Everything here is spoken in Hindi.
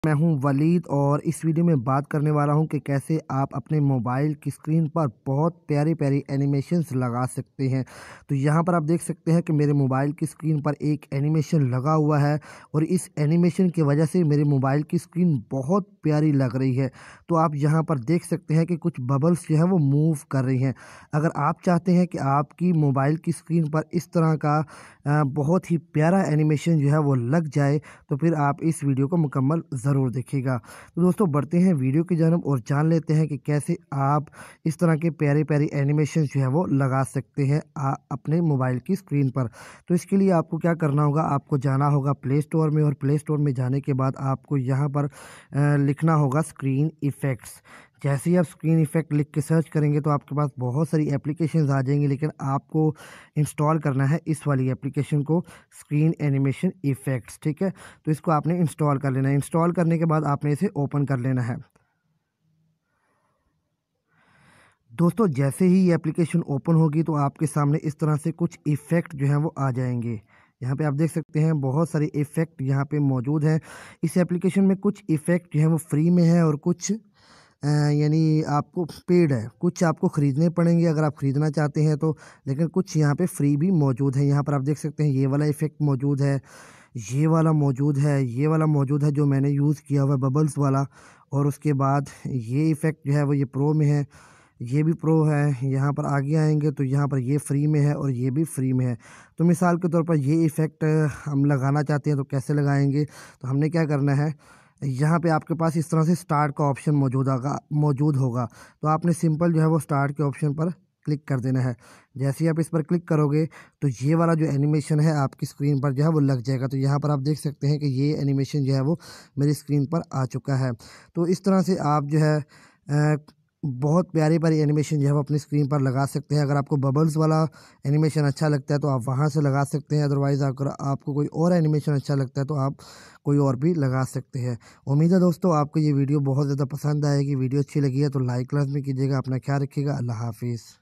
मैं हूं वलीद और इस वीडियो में बात करने वाला हूं कि कैसे आप अपने मोबाइल की स्क्रीन पर बहुत प्यारी प्यारी एनिमेशंस लगा सकते हैं। तो यहां पर आप देख सकते हैं कि मेरे मोबाइल की स्क्रीन पर एक एनिमेशन लगा हुआ है और इस एनिमेशन की वजह से मेरे मोबाइल की स्क्रीन बहुत प्यारी लग रही है। तो आप यहां पर देख सकते हैं कि कुछ बबल्स जो है वो मूव कर रही हैं। अगर आप चाहते हैं कि आपकी मोबाइल की स्क्रीन पर इस तरह का बहुत ही प्यारा एनिमेशन जो है वो लग जाए तो फिर आप इस वीडियो को मुकम्मल ज़रूर देखिएगा। तो दोस्तों बढ़ते हैं वीडियो की जानब और जान लेते हैं कि कैसे आप इस तरह के प्यारे प्यारे एनिमेशन जो है वो लगा सकते हैं अपने मोबाइल की स्क्रीन पर। तो इसके लिए आपको क्या करना होगा, आपको जाना होगा प्ले स्टोर में और प्ले स्टोर में जाने के बाद आपको यहाँ पर लिखना होगा स्क्रीन इफ़ेक्ट्स। जैसे ही आप स्क्रीन इफ़ेक्ट लिख के सर्च करेंगे तो आपके पास बहुत सारी एप्लीकेशंस आ जाएंगी, लेकिन आपको इंस्टॉल करना है इस वाली एप्लीकेशन को, स्क्रीन एनिमेशन इफ़ेक्ट्स। ठीक है, तो इसको आपने इंस्टॉल कर लेना है। इंस्टॉल करने के बाद आपने इसे ओपन कर लेना है। दोस्तों जैसे ही ये एप्लीकेशन ओपन होगी तो आपके सामने इस तरह से कुछ इफ़ेक्ट जो हैं वो आ जाएंगे। यहाँ पे आप देख सकते हैं बहुत सारे इफ़ेक्ट यहाँ पे मौजूद हैं। इस एप्लीकेशन में कुछ इफ़ेक्ट जो हैं वो फ्री में है और कुछ यानी आपको पेड है। कुछ आपको ख़रीदने पड़ेंगे अगर आप ख़रीदना चाहते हैं तो, लेकिन कुछ यहाँ पे फ्री भी मौजूद है। यहाँ पर आप देख सकते हैं ये वाला इफ़ेक्ट मौजूद है, ये वाला मौजूद है, ये वाला मौजूद है जो मैंने यूज़ किया हुआ है बबल्स वाला। और उसके बाद ये इफ़ेक्ट जो है वो ये प्रो में है, ये भी प्रो है। यहाँ पर आगे आएंगे तो यहाँ पर ये फ्री में है और ये भी फ्री में है। तो मिसाल के तौर पर ये इफ़ेक्ट हम लगाना चाहते हैं तो कैसे लगाएंगे, तो हमने क्या करना है, यहाँ पे आपके पास इस तरह से स्टार्ट का ऑप्शन मौजूद होगा। तो आपने सिंपल जो है वो स्टार्ट के ऑप्शन पर क्लिक कर देना है। जैसे ही आप इस पर क्लिक करोगे तो ये वाला जो एनिमेशन है आपकी स्क्रीन पर जो है वो लग जाएगा। तो यहाँ पर आप देख सकते हैं कि ये एनिमेशन जो है वो मेरी स्क्रीन पर आ चुका है। तो इस तरह से आप जो है बहुत प्यारी प्यारी एनिमेशन जो है वो अपनी स्क्रीन पर लगा सकते हैं। अगर आपको बबल्स वाला एनिमेशन अच्छा लगता है तो आप वहाँ से लगा सकते हैं, अदरवाइज़ अगर आपको कोई और एनिमेशन अच्छा लगता है तो आप कोई और भी लगा सकते हैं। उम्मीद है दोस्तों आपको ये वीडियो बहुत ज़्यादा पसंद आएगी। वीडियो अच्छी लगी है तो लाइक लाजमी कीजिएगा। अपना ख्याल रखिएगा। अल्लाह हाफिज़।